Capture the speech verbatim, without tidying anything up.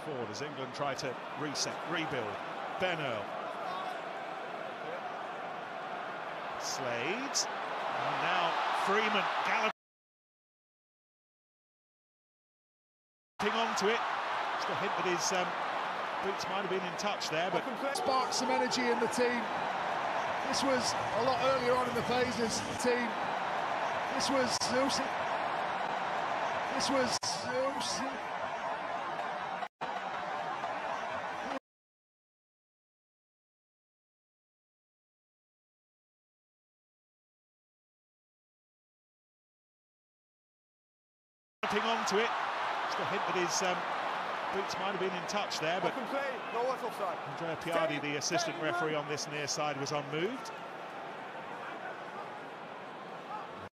forward as England try to reset, rebuild. Ben Earl. Slade. And now Freeman galloping onto it. Just a hint that his um, boots might have been in touch there, but sparked some energy in the team. This was a lot earlier on in the phases. The team. This was Susie. This was Susie. onto it. Just a hint that his um, boots might have been in touch there, but no offside. Andrea Piardi, the assistant referee on this near side, was unmoved.